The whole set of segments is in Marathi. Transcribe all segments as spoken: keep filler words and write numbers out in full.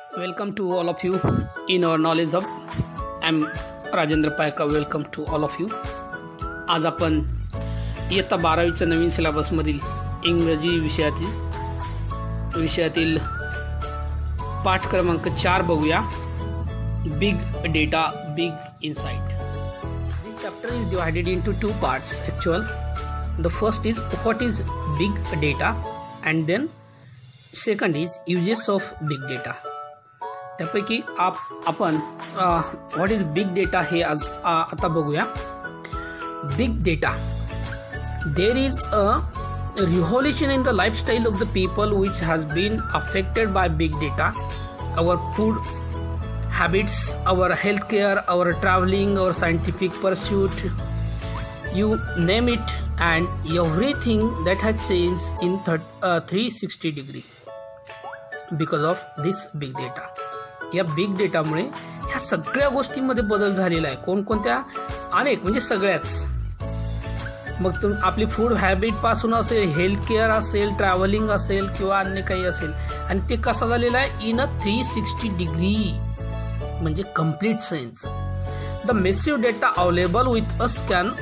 Welcome to all of you in our knowledge hub. I'm Rajendra Payka. Welcome to all of you. आज आपण इयत्ता बारावीच्या नवीन सिलेबसमधील इंग्रजी विषयातील विषयातील पाठ क्रमांक चार बघूया. Big data, big insight. This chapter is divided into two parts actual. The first is what is big data and then second is uses of big data. त्यापैकी आप आपण व्हॉट इज बिग डेटा हे आज आता बघूया. Big data, there is a revolution in the lifestyle of the people which has been affected by big data. Our food habits, our healthcare, our traveling, our scientific pursuit, you name it, and everything that has changed in three sixty degree because of this big data. या बिग डेटामुळे ह्या सगळ्या गोष्टींमध्ये बदल झालेला आहे. कोणकोणत्या? अनेक, म्हणजे सगळ्याच. मग तुम आपली फूड हॅबिट पासून असेल, हेल्थ केअर असेल, ट्रॅव्हलिंग असेल किंवा अन्य काही असेल, आणि ते कसं झालेलं आहे in a three sixty degree, म्हणजे complete sense. The massive data available with us can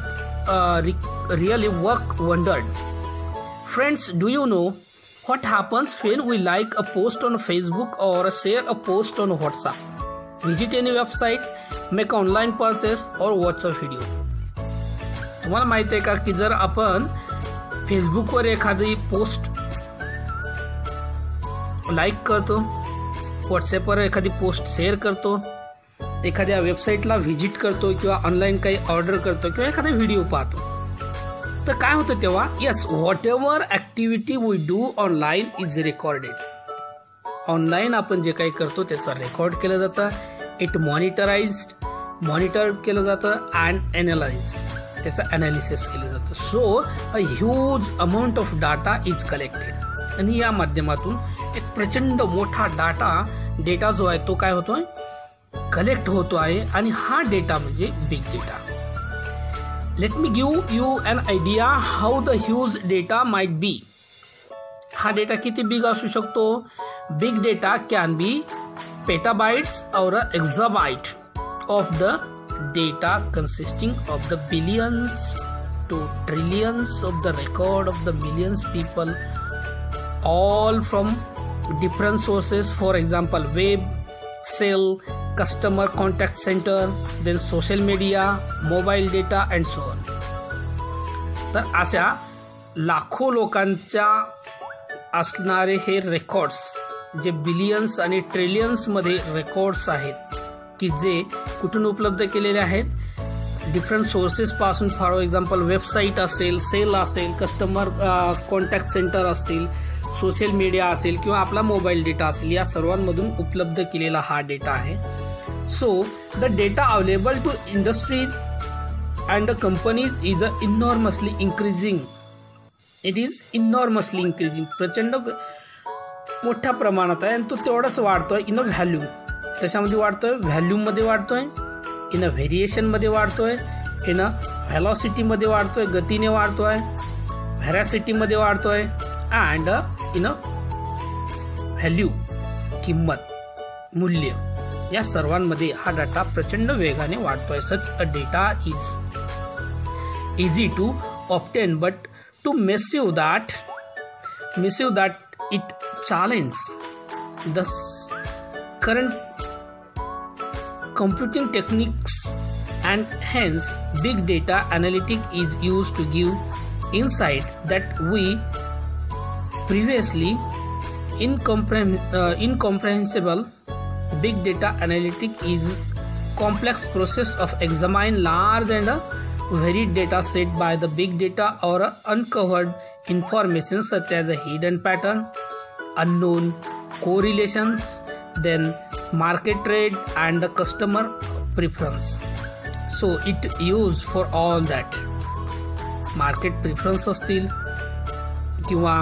really work wonders. Friends, do you know what happens when we like a post on Facebook or share a post on WhatsApp, visit any website, make online purchase or watch a video? तुम्हाला माहिती आहे का की जर आपण फेसबुकवर एखादी पोस्ट लाईक करतो, व्हॉट्सॲपवर एखादी पोस्ट शेअर करतो, एखाद्या वेबसाईटला व्हिजिट करतो किंवा ऑनलाईन काही ऑर्डर करतो किंवा एखादा व्हिडिओ पाहतो, तर काय होतं तेव्हा? Yes, whatever activity we do online is recorded. Online आपण जे काही करतो त्याचं रेकॉर्ड केलं जातं. इट मॉनिटराइज्ड मॉनिटर केलं जातं अँड एनालाइज, त्याचं अनालिसिस केलं जातं. So a huge amount of data is collected, आणि या माध्यमातून एक प्रचंड मोठा डाटा डेटा जो आहे तो काय होतोय? कलेक्ट होतो आहे. आणि हा डेटा म्हणजे big data. Let me give you an idea how the huge data might be. हा डेटा किती बिग असू शकतो? Big data can be petabytes or exabyte of the data consisting of the billions to trillions of the record of the millions people, all from different sources. For example, web, cell, customer contact center, then social media, mobile data and so on. तर अशा लाखो लोकांच्या असणारे हे रेकॉर्ड्स, जे बिलियन्स आणि ट्रिलियन्स मध्ये रेकॉर्ड्स आहेत, की जे कुठून उपलब्ध केलेले आहेत? डिफरंट सोर्सेस पासून. फॉर एक्झाम्पल, वेबसाईट असेल, सेल असेल, कस्टमर कॉन्टॅक्ट सेंटर असतील, सोशल मीडिया असेल किंवा आपला मोबाईल डेटा असेल, या सर्वांमधून उपलब्ध केलेला हा डेटा आहे. So the data available to industries and the companies is a enormously increasing. It is enormously increasing. प्रचंड मोठ्या प्रमाणात आहे, आणि तो तेवढाच वाढतोय इन अ व्हॅल्यू. कशामध्ये वाढतोय? व्हॅल्यूमध्ये वाढतोय, इन अ व्हेरिएशनमध्ये वाढतोय, इन अ व्हॅलॉसिटीमध्ये वाढतोय, गतीने वाढतोय, व्हॅरासिटीमध्ये वाढतोय, अँड इन अ व्हॅल्यू, किंमत, मूल्य, या सर्वांमध्ये हा डाटा प्रचंड वेगाने वाढतोय. Such a data is easy to obtain, but too massive that massive that it challenge the current computing techniques, and hence big data analytic is used to give insight that we previously incomprehend uh, incomprehensible. Big data analytic is complex process of examine large and varied data set by the big data or uncovered information such as a hidden pattern, unknown correlations, then market trade and the customer preference. So it used for all that. Market preference असतील किंवा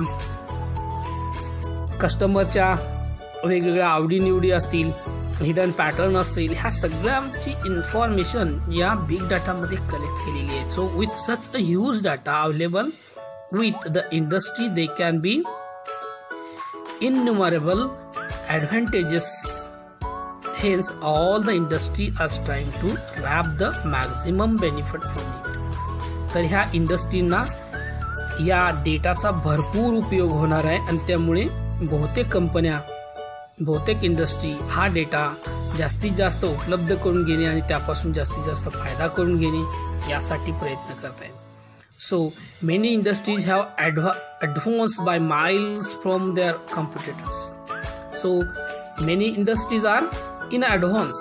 कस्टमरच्या वेगवेगळ्या आवडीनिवडी असतील, हिडन पॅटर्न असतील, ह्या सगळ्यांची इन्फॉर्मेशन या बिग डाटामध्ये कलेक्ट केलेली आहे. So with such a huge data available with the industry, they can be innumerable advantages. Hence, all the industry are trying to grab the maximum benefit from it. तर ह्या इंडस्ट्रीना या डेटाचा भरपूर उपयोग होणार आहे आणि त्यामुळे बहुतेक कंपन्या, बहुतेक इंडस्ट्री हा डेटा जास्तीत जास्त उपलब्ध करून घेणे आणि त्यापासून जास्तीत जास्त फायदा करून घेणे यासाठी प्रयत्न करत आहेत. So many industries have adva advanced by miles from their competitors. So many industries are in advance.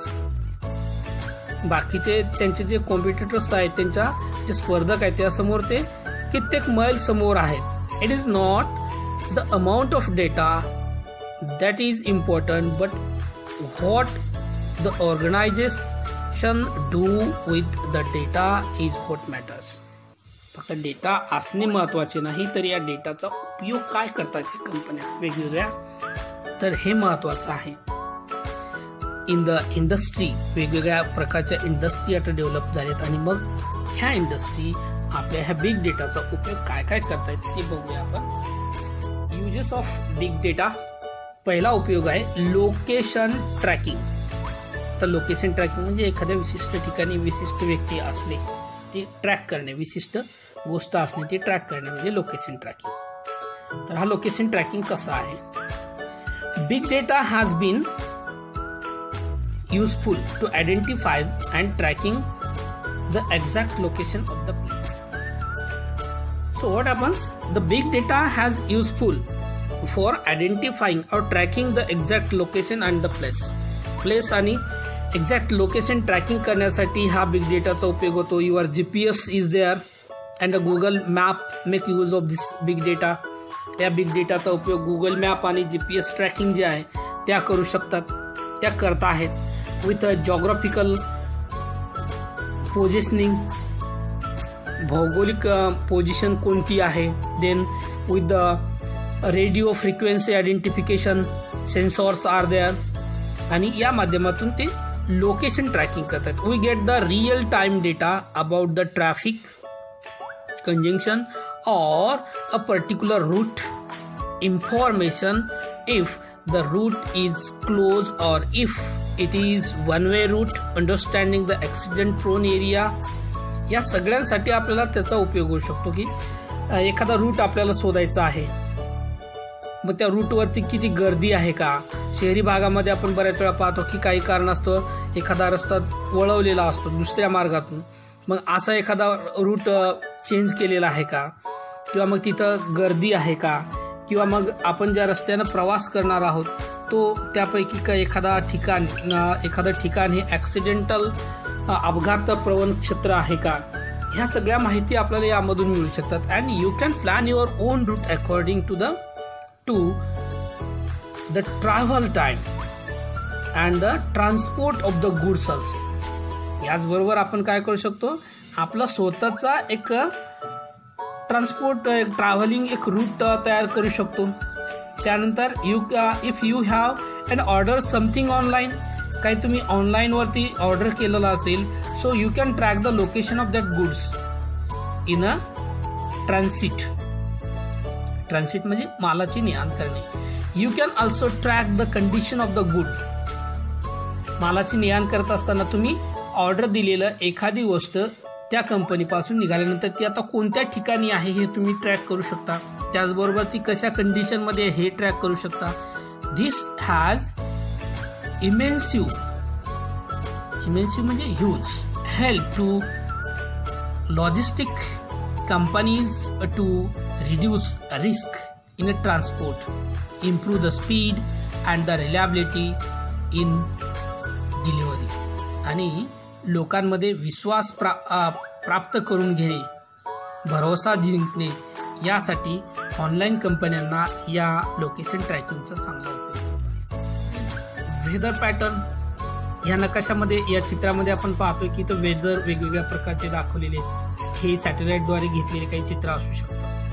बाकीचे त्यांचे जे कॉम्पिटिटर्स आहेत, त्यांच्या जे स्पर्धक आहेत त्यासमोर ते कित्येक मैल समोर आहेत. It is not the amount of data that is important, but what the organisation do with the data is what matters. फक्त डेटा असणे महत्वाचे नाही, तर या डेटाचा उपयोग काय करतात या कंपन्या वेगवेगळ्या, तर हे महत्वाचं आहे. इन द इंडस्ट्री वेगवेगळ्या प्रकारच्या इंडस्ट्री आता डेव्हलप झालेत आणि मग ह्या इंडस्ट्री आपल्या ह्या बिग डेटाचा उपयोग काय काय करतायत ते बघूया आपण. Uses of big data. पहिला उपयोग आहे लोकेशन ट्रॅकिंग. तर लोकेशन ट्रॅकिंग म्हणजे एखाद्या विशिष्ट ठिकाणी विशिष्ट व्यक्ती असणे ते ट्रॅक करणे, विशिष्ट गोष्ट असणे ते ट्रॅक करणे म्हणजे लोकेशन ट्रॅकिंग. तर हा लोकेशन ट्रॅकिंग कसा आहे. Big data has been useful to identify and tracking the exact location of the place. So what happens, the big data has useful for identifying or tracking the exact location and the place. Place आणि एक्झॅक्ट लोकेशन ट्रॅकिंग करण्यासाठी हा बिग डेटाचा उपयोग होतो. Your GPS is there and Google map make use of this big data. त्या बिग डेटाचा उपयोग गुगल मॅप आणि जीपीएस ट्रॅकिंग जे आहे त्या करू शकतात, त्या करत आहेत. विथ जॉग्राफिकल पोझिशनिंग, भौगोलिक पोझिशन कोणती आहे. Then with the radio frequency identification sensors are there आणि या माध्यमातून ते लोकेशन ट्रॅकिंग करतात. We get the real time data about the traffic conjunction or a particular route information, if the route is closed or if it is one way route, understanding the accident prone area. या सगळ्यांसाठी आपल्याला त्याचा उपयोग होऊ शकतो की एखादा रूट आपल्याला शोधायचा आहे, मग त्या रूटवरती किती गर्दी आहे का. शहरी भागामध्ये आपण बऱ्याच वेळा पाहतो की काही कारणास्तव एखादा रस्ता वळवलेला असतो दुसऱ्या मार्गातून, मग असा एखादा रूट चेंज केलेला आहे का, किंवा मग तिथं गर्दी आहे का, किंवा मग आपण ज्या रस्त्यानं प्रवास करणार आहोत तो त्यापैकी का एखादा ठिकाण एखादं ठिकाण हे ॲक्सिडेंटल अपघात प्रवण क्षेत्र आहे का. ह्या सगळ्या माहिती आपल्याला यामधून मिळू शकतात. And you can plan your own route according to the to the travel time and the transport of the goods also. याचबरोबर आपण काय करू शकतो, आपला स्वतःचा एक ट्रान्सपोर्ट ट्रॅव्हलिंग एक रूट तयार करू शकतो. त्यानंतर you if you have and order something online, काही तुम्ही ऑनलाईनवरती ऑर्डर केलेलं असेल, so you can track the location of that goods in a transit. Transit म्हणजे मालाची ने आण करणे. You can also track the condition of the good. मालाची ने आण करत असताना तुम्ही ऑर्डर दिलेलं एखादी गोष्ट त्या कंपनीपासून निघाल्यानंतर ती आता कोणत्या ठिकाणी आहे हे तुम्ही ट्रॅक करू शकता. त्याचबरोबर ती कशा कंडिशनमध्ये हे ट्रॅक करू शकता. दिस हॅज इमेन्सिव इमेन्सिव म्हणजे huge help to logistic companies to reduce risk in a transport, improve the speed and the reliability in delivery. आणि लोकांमध्ये विश्वास प्रा प्राप्त करून घेणे, भरोसा जिंकणे यासाठी ऑनलाईन कंपन्यांना या लोकेशन ट्रॅकिंगचा चांगला उपयोग. वेदर पॅटर्न या नकाशामध्ये या चित्रामध्ये आपण पाहतोय की तो वेदर वेगवेगळ्या प्रकारचे दाखवलेले हे सॅटेलाइटद्वारे घेतलेले काही चित्र असू शकतात.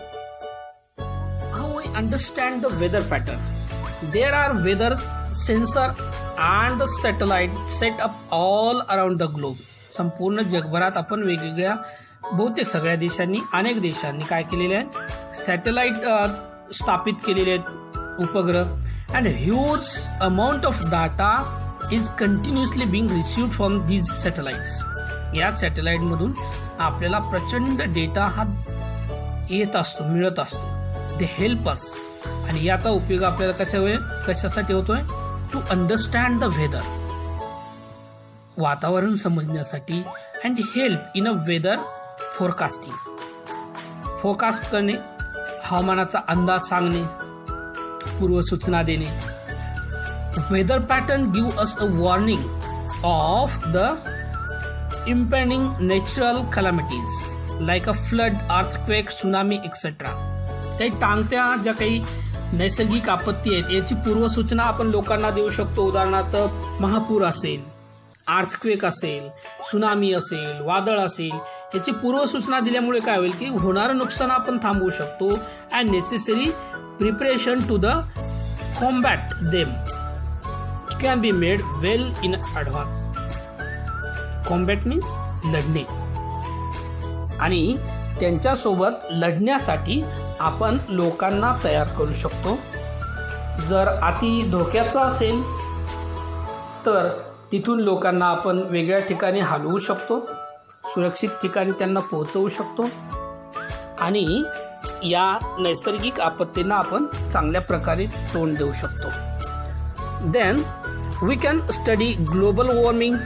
How we understand the weather pattern. There are weather sensor and the satellite set up all around the globe. संपूर्ण जगभरात आपण वेगवेगळ्या बहुतेक सगळ्या देशांनी अनेक देशांनी काय केलेले आहे, सॅटेलाइट स्थापित केलेले आहेत उपग्रह. and a huge amount of data is continuously being received from these satellites. या सॅटेलाइट मधून आपल्याला प्रचंड डेटा हा येत असतो, मिळत असतो. दे हेल्प अस, आणि याचा उपयोग आपल्याला कशा कशासाठी होतोय? टू अंडरस्टँड द वेदर, वातावरण समजण्यासाठी, and help in a weather forecasting, forecast करणे, हवामानाचा अंदाज सांगणे, पूर्वसूचना देणे. Weather pattern give us a warning of the impending natural calamities like a flood, earthquake, tsunami, et cetera. काही टांगत्या ज्या काही नैसर्गिक आपत्ती आहेत याची पूर्वसूचना आपण लोकांना देऊ शकतो. उदाहरणार्थ महापूर असेल, अर्थक्वेक असेल, सुनामी असेल, वादळ असेल, याची पूर्वसूचना दिल्यामुळे काय होईल की होणारं नुकसान आपण थांबवू शकतो. And necessary preparation to the combat them can be made well in advance. Combat means लढणे, आणि त्यांच्यासोबत लढण्यासाठी आपण लोकांना तयार करू शकतो. जर अति धोक्याचा असेल तर तिथून लोकांना आपण वेगळ्या ठिकाणी हलवू शकतो, सुरक्षित ठिकाणी त्यांना पोहोचवू शकतो, आणि या नैसर्गिक आपत्तींना आपण चांगल्या प्रकारे तोंड देऊ शकतो. Then we can study global warming,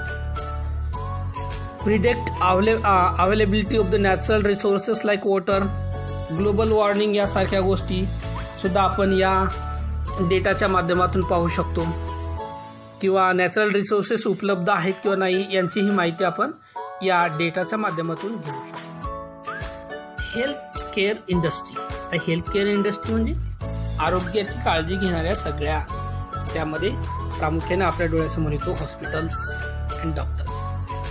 predict availability of the natural resources like water, global warming यासारख्या गोष्टी सुद्धा आपण या डेटाच्या माध्यमातून पाहू शकतो, किंवा नॅचरल रिसोर्सेस उपलब्ध आहेत किंवा नाही यांचीही माहिती आपण या डेटाच्या माध्यमातून घेऊ शकतो. हेल्थ केअर इंडस्ट्री, तर हेल्थ केअर इंडस्ट्री म्हणजे आरोग्याची काळजी घेणाऱ्या सगळ्या, त्यामध्ये प्रामुख्याने आपल्या डोळ्यासमोर येतो hospitals and doctors.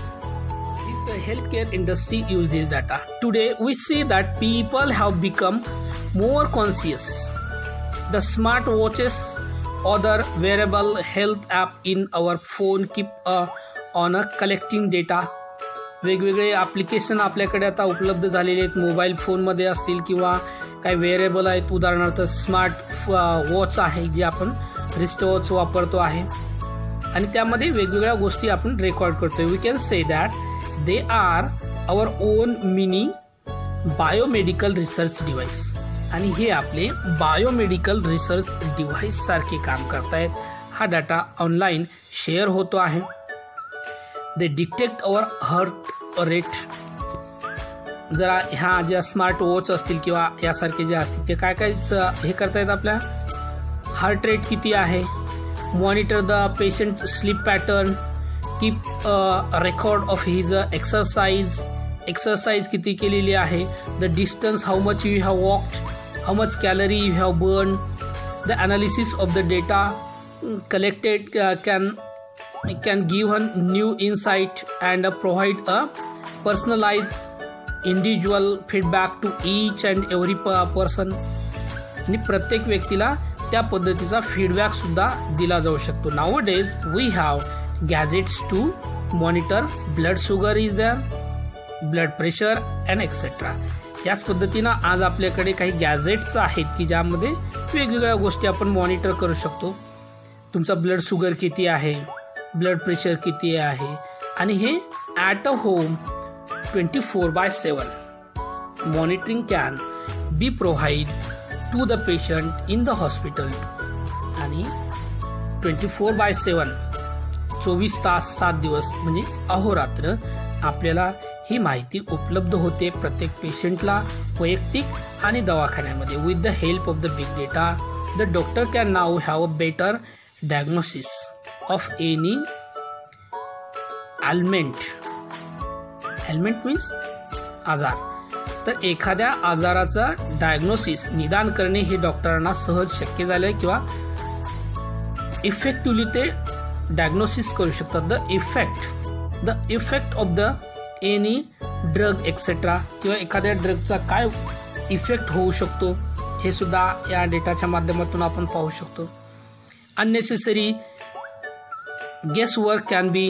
The healthcare industry uses this data. Today we see that people have become more conscious. The smart watches, other wearable health app in our phone keep uh, on a collecting data. वेगवेगळे ॲप्लिकेशन आपल्याकडे आता उपलब्ध झालेले आहेत, मोबाईल फोनमध्ये असतील किंवा काही वेअरेबल आहेत. उदाहरणार्थ स्मार्ट वॉच आहे जे आपण रिस्ट वॉच वापरतो आहे, आणि त्यामध्ये वेगवेगळ्या गोष्टी आपण रेकॉर्ड करतोय. We can say that they are our own mini biomedical research device, आणि हे आपले बायोमेडिकल रिसर्च डिव्हाइस सारखे काम करतायत. हा डाटा ऑनलाईन शेअर होतो आहे. They detect our heart rate. जरा ह्या ज्या स्मार्ट वॉच असतील किंवा यासारखे जे असतील ते काय काय हे करतायत, आपल्या हार्ट रेट किती आहे, monitor the patient sleep pattern, keep record of his exercise, exercise किती केलेली आहे, the distance, how much you have walked, how much calorie you have burn. The analysis of the data collected can can give a new insight and provide a personalise individual feedback to each and every person. आणि प्रत्येक व्यक्तीला त्या पद्धतीचा फीडबॅक सुद्धा दिला जाऊ शकतो. Nowadays we have gadgets to monitor blood sugar is there, blood pressure and et cetera. याच पद्धतीनं आज आपल्याकडे काही गॅजेट्स आहेत की ज्यामध्ये वेगवेगळ्या गोष्टी आपण मॉनिटर करू शकतो. तुमचा ब्लड शुगर किती आहे, ब्लड प्रेशर किती आहे, आणि हे at a home twenty four by seven monitoring can be provide to the patient in the hospital. आणि ट्वेंटी फोर बाय सेवन चोवीस तास सात दिवस म्हणजे अहोरात्र आपल्याला ही माहिती उपलब्ध होते प्रत्येक पेशंटला वैयक्तिक आणि दवाखान्यामध्ये. With the help of the big data the doctor can now have a better diagnosis of any ailment. Ailment means आजार. तर एखाद्या आजाराचा डायग्नोसिस निदान करणे हे डॉक्टरांना सहज शक्य झाले, किंवा इफेक्टिव्हली ते डायग्नोसिस करू शकतात. The effect the effect of the any drug etcetera, किंवा एखाद्या ड्रगचा काय इफेक्ट होऊ शकतो हे सुद्धा या डेटाच्या माध्यमातून आपण पाहू शकतो. Unnecessary guess work can be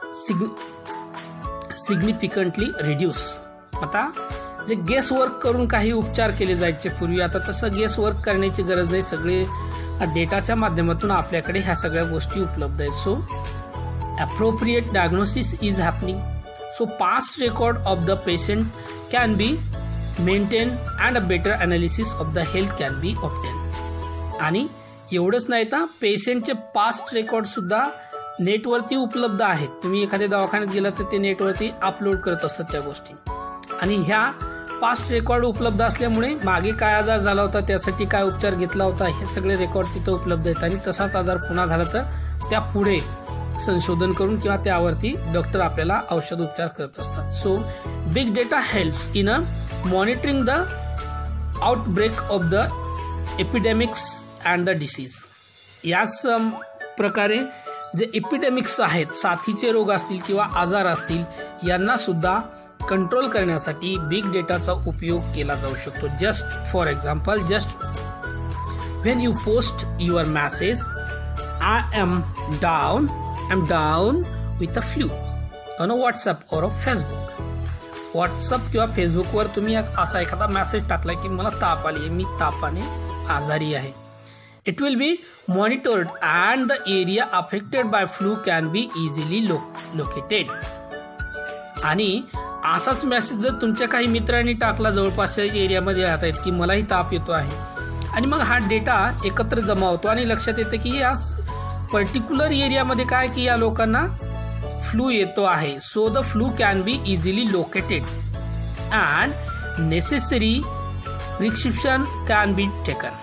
significantly reduce. आता जे गेस वर्क करून काही उपचार केले जायचे पूर्वी, आता तसं गेस वर्क करण्याची गरज नाही. सगळे डेटाच्या माध्यमातून आपल्याकडे ह्या सगळ्या गोष्टी उपलब्ध आहेत. So appropriate diagnosis is happening. So past record of the patient can be maintained and a better analysis of the health can be obtained. आणि एवढंच नाही तर पेशंटचे पास्ट रेकॉर्ड सुद्धा नेटवरती उपलब्ध आहेत. तुम्ही एखाद्या दवाखान्यात गेला तर ते नेटवरती अपलोड करत असतात त्या गोष्टी. आणि ह्या पास्ट रेकॉर्ड उपलब्ध असल्यामुळे मागे काय आजार झाला होता, त्यासाठी काय उपचार घेतला होता, हे सगळे रेकॉर्ड तिथं उपलब्ध आहेत. आणि तसाच आजार पुन्हा झाला तर त्या पुढे संशोधन करून किंवा त्यावरती डॉक्टर आपल्याला औषध उपचार करत असतात. So big data helps in a monitoring the outbreak of the epidemics and the disease. याच प्रकारे जे एपिडेमिक्स आहेत, साथीचे रोग असतील किंवा आजार असतील, यांना सुद्धा कंट्रोल करण्यासाठी बिग डेटाचा उपयोग केला जाऊ शकतो. Just for example, just when you post your message, I am down I am down with a flu on a WhatsApp or a Facebook. WhatsApp किंवा फेसबुकवर तुम्ही असा एखादा मेसेज टाकला की मला ताप आली आहे, मी तापाने आजारी आहे. It will be monitored and the area affected by flu can be easily located. आणि असाच मेसेज जर तुमच्या काही मित्रांनी टाकला जवळपासच्या एरियामध्ये राहत की मलाही ताप येतो आहे, आणि मग हा डेटा एकत्र जमा होतो आणि लक्षात येतं की या पर्टिक्युलर एरियामध्ये काय की या लोकांना फ्लू येतो आहे. So the flu can be easily located and necessary prescription can be taken.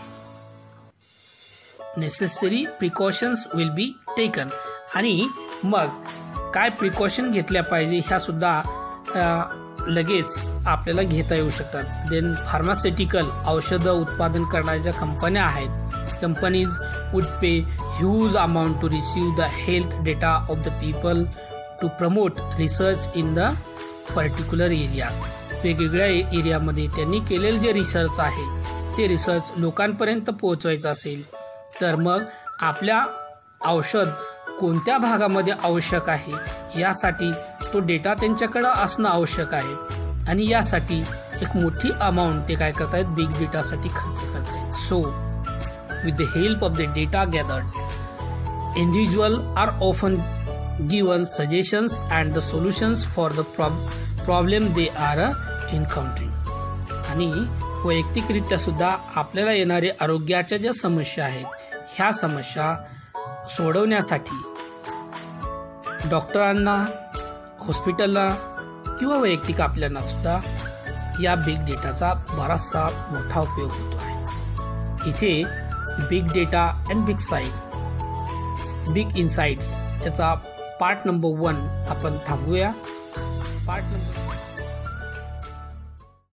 Necessary precautions will be taken. आणि मग काय प्रिकॉशन घेतल्या पाहिजे ह्या सुद्धा लगेच आपल्याला घेता येऊ शकतात. देन फार्मास्युटिकल औषधं उत्पादन करणाऱ्या कंपन्या आहेत, companies would pay huge amount to receive the health data of the people to promote research in the particular area. वेगवेगळ्या एरियामध्ये त्यांनी केलेले जे रिसर्च आहे ते रिसर्च लोकांपर्यंत पोहोचवायचं असेल तर मग आपल्या औषध कोणत्या भागामध्ये आवश्यक आहे यासाठी तो डेटा त्यांच्याकडे असणं आवश्यक आहे. आणि यासाठी एक मोठी अमाऊंट ते काय करतायत, बिग डेटासाठी खर्च करतायत. So with the help of the data gathered, individual are often given suggestions and the solutions for the problem they are encountering. आणि वैयक्तिकरित्या सुद्धा आपल्याला येणारे आरोग्याच्या ज्या समस्या आहेत ह्या समस्या सोडवण्यासाठी डॉक्टरांना, हॉस्पिटलला किंवा वैयक्तिक आपल्याला सुद्धा या बिग डेटाचा बराचसा मोठा उपयोग होतो आहे. इथे big data and big site, big insights याचा पार्ट नंबर वन आपण थांबवूया. Part number